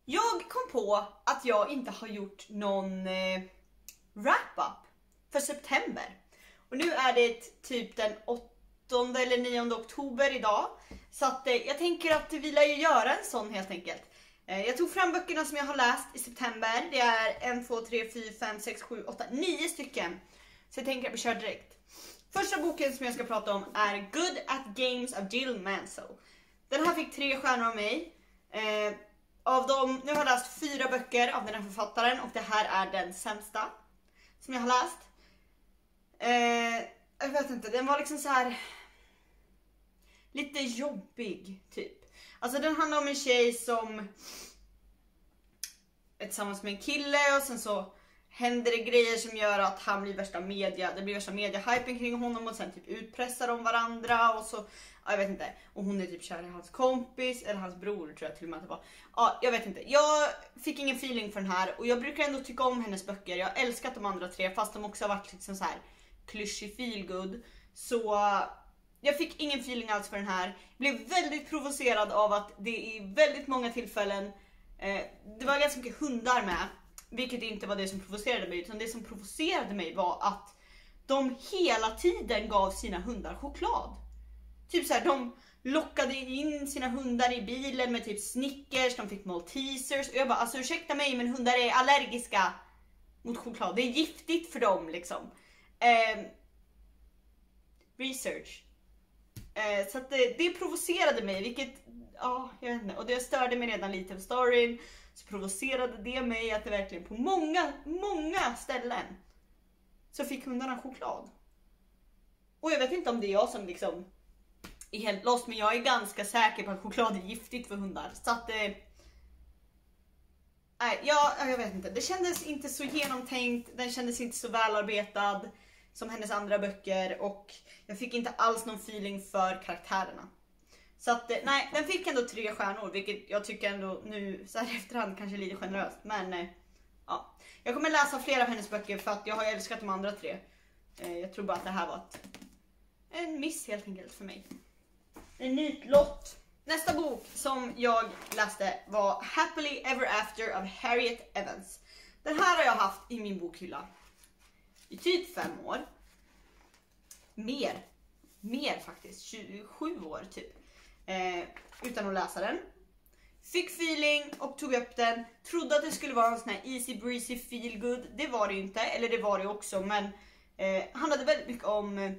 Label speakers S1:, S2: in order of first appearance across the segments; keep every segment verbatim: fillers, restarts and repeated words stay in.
S1: Jag kom på att jag inte har gjort någon eh, wrap-up för september. Och nu är det typ den åttonde eller nionde oktober idag. Så att eh, jag tänker att vi lär ju göra en sån helt enkelt. Eh, jag tog fram böckerna som jag har läst i september. Det är ett, två, tre, fyra, fem, sex, sju, åtta, nio stycken. Så jag tänker att vi kör direkt. Första boken som jag ska prata om är Good at Games av Jill Mansell. Den här fick tre stjärnor av mig. Eh, av dem, nu har jag läst fyra böcker av den här författaren och det här är den sämsta som jag har läst. Eh, jag vet inte, den var liksom så här lite jobbig typ. Alltså den handlar om en tjej som är tillsammans med en kille och sen så händer det grejer som gör att han blir värsta media, det blir värsta media-hypen kring honom och sen typ utpressar de varandra och så, ja, jag vet inte. Och hon är typ kär i hans kompis, eller hans bror tror jag till och med att det var. Ja, jag vet inte. Jag fick ingen feeling för den här och jag brukar ändå tycka om hennes böcker. Jag har älskat de andra tre fast de också har varit liksom så här klyschig feelgood. Så jag fick ingen feeling alls för den här. Jag blev väldigt provocerad av att det i väldigt många tillfällen eh, det var ganska mycket hundar med. Vilket inte var det som provocerade mig, utan det som provocerade mig var att de hela tiden gav sina hundar choklad. Typ så här, de lockade in sina hundar i bilen med typ Snickers, de fick Maltesers. Och jag bara, alltså ursäkta mig, men hundar är allergiska mot choklad. Det är giftigt för dem liksom. Eh, research. Eh, så att det, det provocerade mig, vilket, ja, jag vet inte. Och det störde mig redan lite av storyn. Så provocerade det mig att det verkligen på många, många ställen så fick hundarna choklad. Och jag vet inte om det är jag som liksom är helt lost, men jag är ganska säker på att choklad är giftigt för hundar. Så att eh, nej, ja, jag vet inte. Det kändes inte så genomtänkt, den kändes inte så välarbetad som hennes andra böcker och jag fick inte alls någon feeling för karaktärerna. Så att, nej, den fick ändå tre stjärnor, vilket jag tycker ändå nu så här efterhand kanske lite generöst. Men eh, ja, jag kommer läsa flera av hennes böcker för att jag har älskat de andra tre. Eh, jag tror bara att det här var ett, en miss helt enkelt för mig. En nitlott. Nästa bok som jag läste var Happily Ever After av Harriet Evans. Den här har jag haft i min bokhylla i typ fem år. Mer. Mer faktiskt. tjugosju år typ. Eh, utan att läsa den. Fick feeling och tog upp den. Trodde att det skulle vara en sån här easy breezy feel good. Det var det ju inte. Eller det var det också. Men eh, handlade väldigt mycket om eh,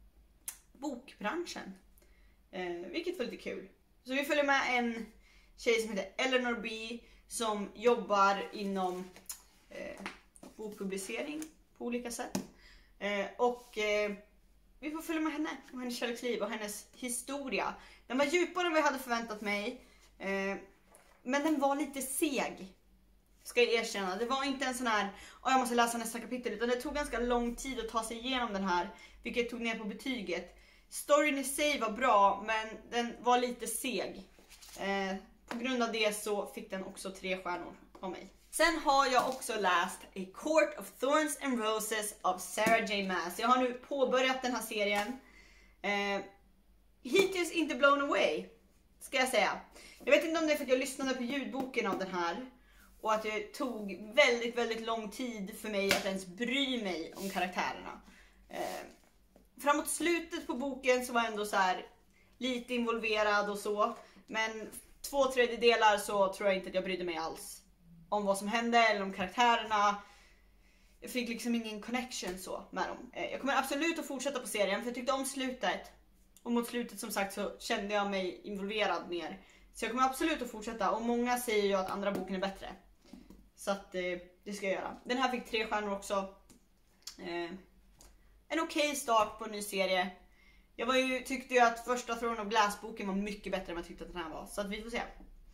S1: bokbranschen. Eh, vilket var lite kul. Så vi följer med en tjej som heter Eleanor B. Som jobbar inom eh, bokpublicering på olika sätt. Eh, och eh, vi får följa med henne och hennes kärleksliv och hennes historia. Den var djupare än vad jag hade förväntat mig. Eh, men den var lite seg. Ska jag erkänna. Det var inte en sån här, åh, jag måste läsa nästa kapitel. Utan det tog ganska lång tid att ta sig igenom den här. Vilket tog ner på betyget. Storyn i sig var bra, men den var lite seg. Eh, på grund av det så fick den också tre stjärnor av mig. Sen har jag också läst A Court of Thorns and Roses av Sarah J. Maas. Jag har nu påbörjat den här serien. Eh, hittills inte blown away, ska jag säga. Jag vet inte om det är för att jag lyssnade på ljudboken av den här. Och att det tog väldigt, väldigt lång tid för mig att ens bry mig om karaktärerna. Eh, framåt slutet på boken så var jag ändå så här lite involverad och så. Men två tredjedelar så tror jag inte att jag brydde mig alls om vad som hände eller om karaktärerna. Jag fick liksom ingen connection så med dem. Jag kommer absolut att fortsätta på serien för jag tyckte om slutet. Och mot slutet som sagt så kände jag mig involverad mer. Så jag kommer absolut att fortsätta. Och många säger ju att andra boken är bättre. Så att eh, det ska jag göra. Den här fick tre stjärnor också. Eh, en okej okay start på en ny serie. Jag var ju, tyckte ju att första Throne of Glass-boken var mycket bättre än vad jag tyckte att den här var. Så att vi får se.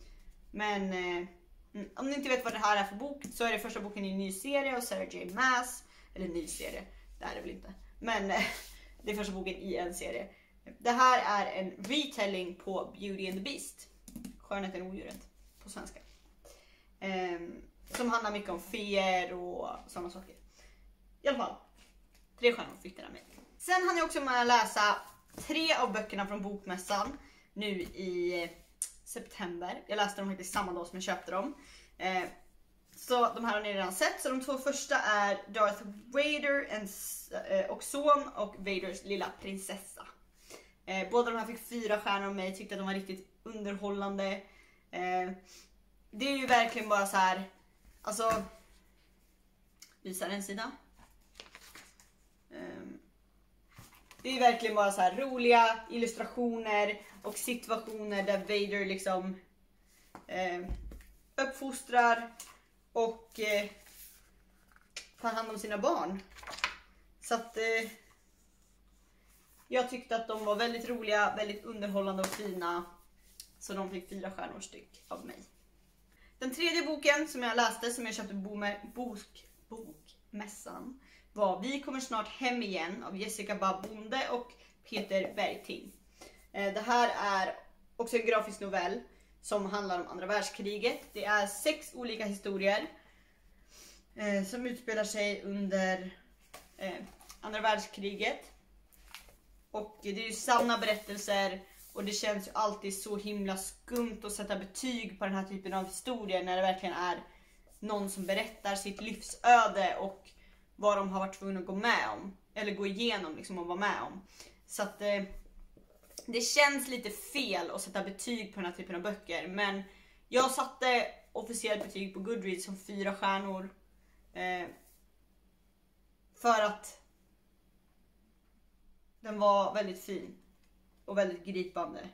S1: Men eh, om ni inte vet vad det här är för bok så är det första boken i en ny serie av Sarah J. Maas. Eller ny serie, det är det väl inte. Men eh, det är första boken i en serie. Det här är en retelling på Beauty and the Beast. Skönheten och odjuret på svenska. Eh, som handlar mycket om feer och sådana saker. I alla fall, tre stjärnor fick den av mig. Sen hann jag också med att läsa tre av böckerna från bokmässan nu i september. Jag läste dem faktiskt samma dag som jag köpte dem. Eh, så de här har ni redan sett. Så de två första är Darth Vader and, eh, och son och Vaders lilla prinsessa. Eh, båda de här fick fyra stjärnor av mig. Tyckte att de var riktigt underhållande. Eh, det är ju verkligen bara så här. Alltså, visar en sida. Eh, det är verkligen bara så här roliga illustrationer och situationer där Vader liksom eh, uppfostrar och eh, tar hand om sina barn. Så att eh, jag tyckte att de var väldigt roliga, väldigt underhållande och fina. Så de fick fyra stjärnor styck av mig. Den tredje boken som jag läste, som jag köpte på bok, bokmässan, var Vi kommer snart hem igen av Jessica Babonde och Peter Bergting. Det här är också en grafisk novell som handlar om andra världskriget. Det är sex olika historier eh, som utspelar sig under eh, andra världskriget. Och det är ju sanna berättelser och det känns ju alltid så himla skumt att sätta betyg på den här typen av historier när det verkligen är någon som berättar sitt livsöde och vad de har varit tvungna att gå med om. Eller gå igenom liksom och vara med om. Så att eh, det känns lite fel att sätta betyg på den här typen av böcker. Men jag satte officiellt betyg på Goodreads som fyra stjärnor. Eh, för att den var väldigt fin. Och väldigt gripande.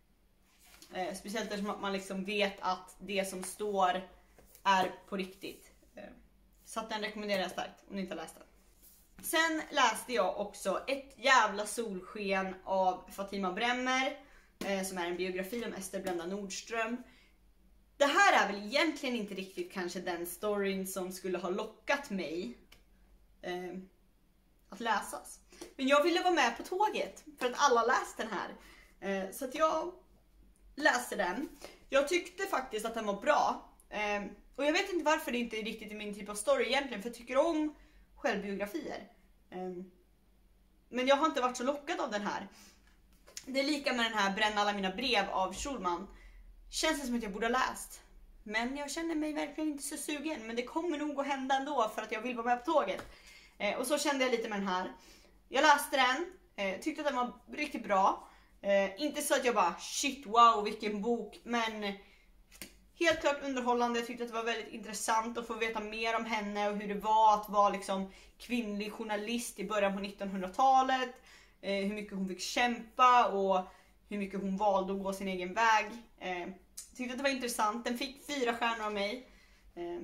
S1: Eh, speciellt eftersom att man liksom vet att det som står är på riktigt. Eh, så att den rekommenderar jag starkt om ni inte har läst den. Sen läste jag också Ett jävla solsken av Fatima Bremmer. Eh, som är en biografi om Ester Blenda Nordström. Det här är väl egentligen inte riktigt kanske den storyn som skulle ha lockat mig eh, att läsas. Men jag ville vara med på tåget för att alla läste den här. Eh, så att jag läste den. Jag tyckte faktiskt att den var bra. Eh, och jag vet inte varför det inte är riktigt min typ av story egentligen. För jag tycker om självbiografier. Eh, men jag har inte varit så lockad av den här. Det är lika med den här Bränn alla mina brev av Schulman. Känns det som att jag borde ha läst. Men jag känner mig verkligen inte så sugen. Men det kommer nog att hända ändå för att jag vill vara med på tåget. Eh, och så kände jag lite med den här. Jag läste den, eh, tyckte att den var riktigt bra. Eh, inte så att jag bara shit wow vilken bok, men helt klart underhållande. Jag tyckte att det var väldigt intressant att få veta mer om henne och hur det var att vara liksom kvinnlig journalist i början på nittonhundratalet. Eh, hur mycket hon fick kämpa och hur mycket hon valde att gå sin egen väg. Eh, tyckte att det var intressant. Den fick fyra stjärnor av mig. Eh,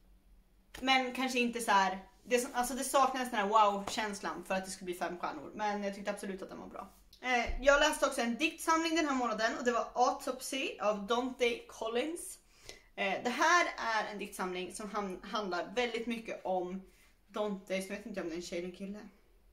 S1: men kanske inte så här. Det, alltså det saknades den här wow-känslan för att det skulle bli fem stjärnor. Men jag tyckte absolut att den var bra. Eh, jag läste också en diktsamling den här månaden. Och det var Autopsy av Dante Collins. Eh, det här är en diktsamling som ham- handlar väldigt mycket om Dante. Så jag vet inte om det är en tjej eller kille.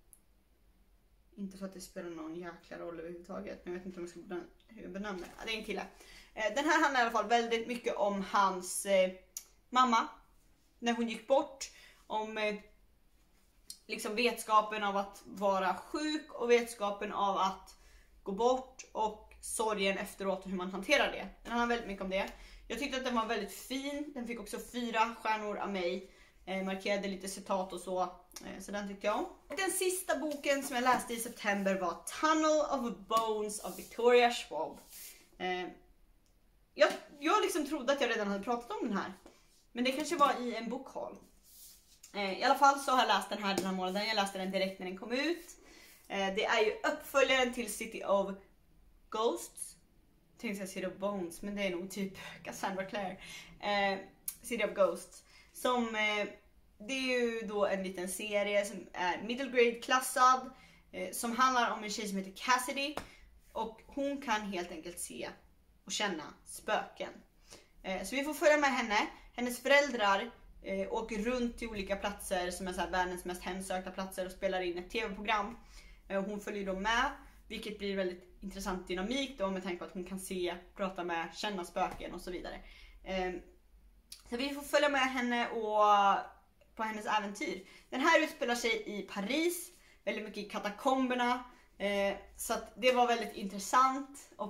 S1: Inte för att det spelar någon jäkla roll överhuvudtaget. Men jag vet inte om jag ska benämna det. Ja, det är en kille. Eh, den här handlar i alla fall väldigt mycket om hans eh, mamma. När hon gick bort. Om eh, liksom vetskapen av att vara sjuk och vetskapen av att gå bort och sorgen efteråt och hur man hanterar det. Den handlar väldigt mycket om det. Jag tyckte att den var väldigt fin. Den fick också fyra stjärnor av mig. Eh, markerade lite citat och så. Eh, så den tyckte jag om. Den sista boken som jag läste i september var Tunnel of Bones av Victoria Schwab. Eh, jag jag liksom trodde att jag redan hade pratat om den här. Men det kanske var i en bokhåll. I alla fall så har jag läst den här den här månaden. Jag läste den direkt när den kom ut. Det är ju uppföljaren till City of Ghosts. Jag tänkte säga City of Bones, men det är nog typ Cassandra Clare. City of Ghosts. Som, det är ju då en liten serie som är middle grade klassad. Som handlar om en tjej som heter Cassidy. Och hon kan helt enkelt se och känna spöken. Så vi får följa med henne. Hennes föräldrar Eh, åker runt till olika platser som är så här världens mest hemsökta platser och spelar in ett tv-program. Eh, hon följer då med, vilket blir väldigt intressant dynamik då med tanke på att hon kan se, prata med, känna spöken och så vidare. Eh, så vi får följa med henne och på hennes äventyr. Den här utspelar sig i Paris, väldigt mycket i katakomberna. Eh, så att det var väldigt intressant och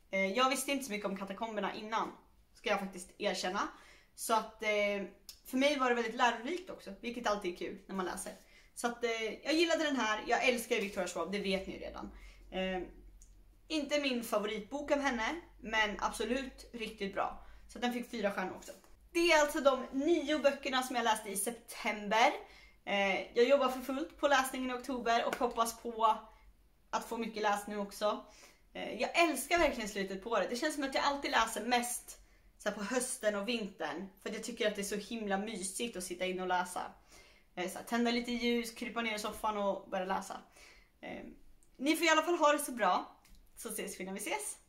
S1: Eh, jag visste inte så mycket om katakomberna innan, ska jag faktiskt erkänna. Så att eh, för mig var det väldigt lärorikt också, vilket alltid är kul när man läser. Så att eh, jag gillade den här, jag älskar Victoria Schwab, det vet ni ju redan. Eh, inte min favoritbok av henne, men absolut riktigt bra. Så den fick fyra stjärnor också. Det är alltså de nio böckerna som jag läste i september. Eh, jag jobbar för fullt på läsningen i oktober och hoppas på att få mycket läsning också. Eh, jag älskar verkligen slutet på året. Det känns som att jag alltid läser mest så här på hösten och vintern. För jag tycker att det är så himla mysigt att sitta in och läsa. Eh, så här, tända lite ljus, krypa ner i soffan och börja läsa. Eh, ni får i alla fall ha det så bra. Så ses vi när vi ses.